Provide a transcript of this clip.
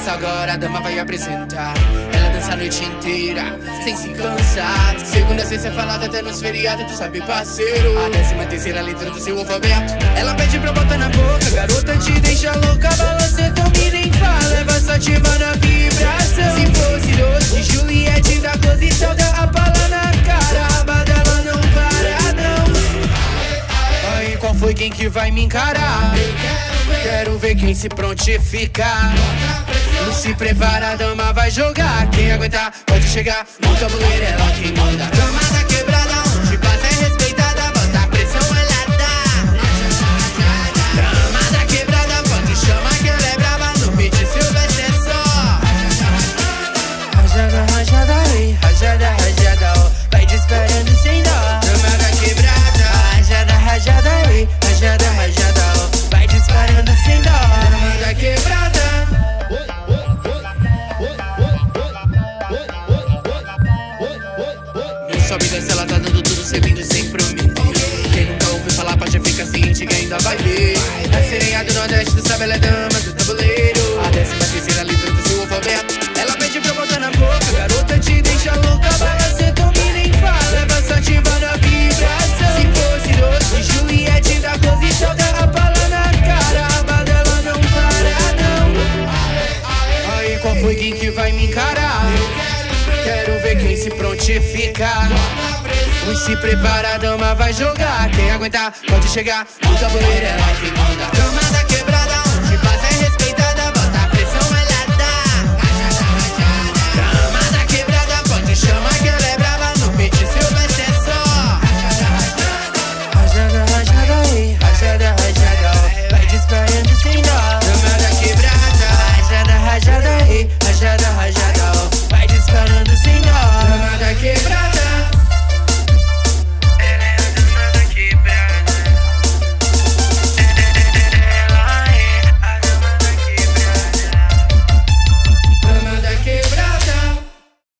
Começa agora, a dama vai apresentar. Ela dança a noite inteira, sem se cansar. Segunda, sexta é falada até nos feriados, tu sabe, parceiro. A 13ª letra do seu alfabeto. Ela pede pra botar na boca, garota te deixa louca. Balança, domina e fala, leva só ativa na vibração. Se fosse doce, Juliette da posição, dá a bala na cara. A aba dela não para, não. Aí, qual foi quem que vai me encarar? Quero ver quem se prontificar. Não se prepara, a dama vai jogar. Quem aguentar pode chegar. No tabuleiro ela quem manda. Dama da quebrada, onde passa é respeitada. Bota a pressão, ela dá. Dama da quebrada, pode chamar que ela é brava. No beat seu vai ser só rajada, rajada, ei. Rajada, rajada, ó. Vai disparando sem dó. Dama da quebrada, rajada, rajada, ei. Rajada, rajada, ó. Vai disparando sem dó. Dama da quebrada. Sobe e desce, ela tá dando tudo, servindo sem prometer. Quem nunca ouviu falar pode ficar ciente que ainda vai ver. A sereia do Nordeste, tu sabe, ela é dama do tabuleiro. A 13ª letra do seu alfabeto. Ela pede pra botar na boca, garota te deixa louca. Balança, domina e fala, leva só ativa na vibração. Se fosse doce, Juliette da posição, dá a bala na cara. A aba dela não para, não. Aí, qual foi quem que vai me encarar? Quero ver quem se prontificar. Se prepara, a dama vai jogar. Quem aguentar pode chegar. No tabuleiro ela quem manda.